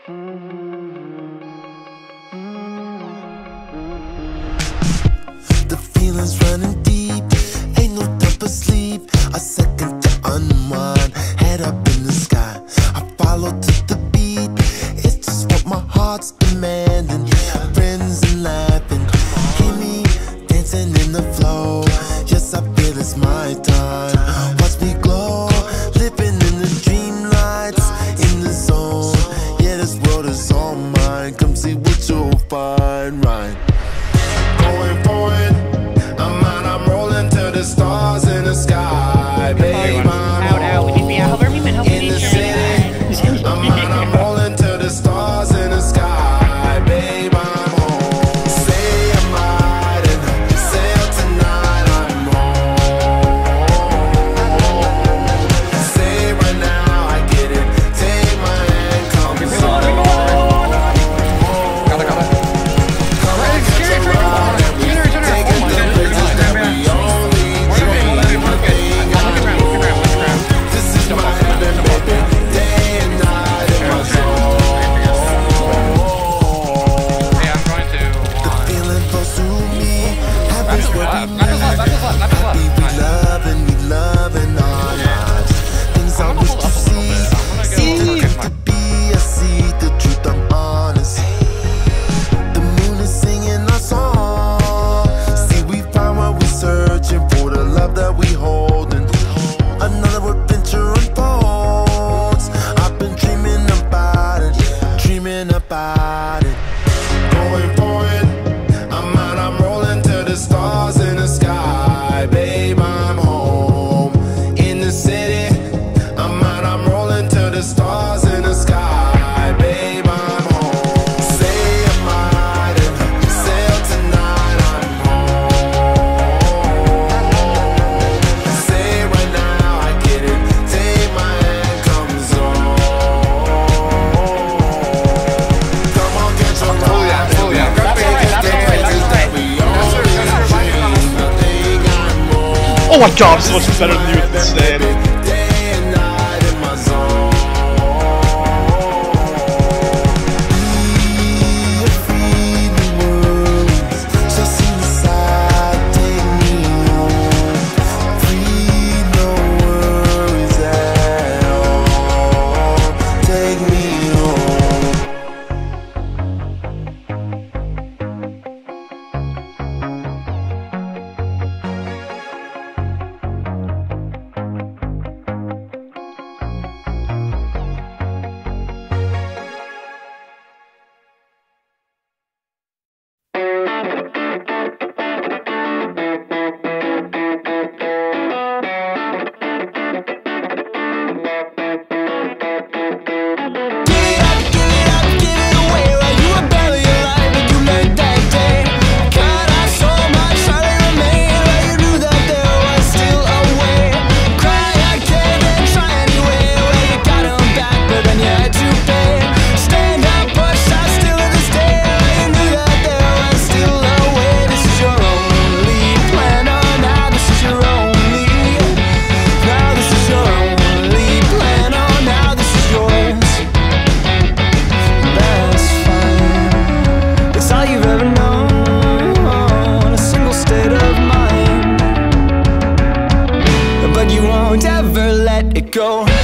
The feeling's running deep, ain't no time for sleep. A second to unwind, head up in the sky. I follow to the beat, it's just what my heart's demanding. Friends and laughing, hear me dancing in the flow. Yes, I feel it's my time. Watch me glow, living in the dream lights, in the zone. Yeah, this world is all mine. Come see what you'll find, right? Going for it, I'm rolling to the stars in the sky, babe. In the city, I'm rolling to the stars in the sky, babe. I'm home. Say I'm riding, sail tonight. I'm home. Say right now I get it. Take my hand, come about it. Going for it, I'm rolling to the stars in the sky, babe. I'm home. In the city, I'm rolling to the stars in the sky, babe. I'm home. Say I'm riding, sail tonight. I'm home. Say right now I get it. Take my hand, come zone. Oh my god, I'm so much better than you at this stand. But you won't ever let it go.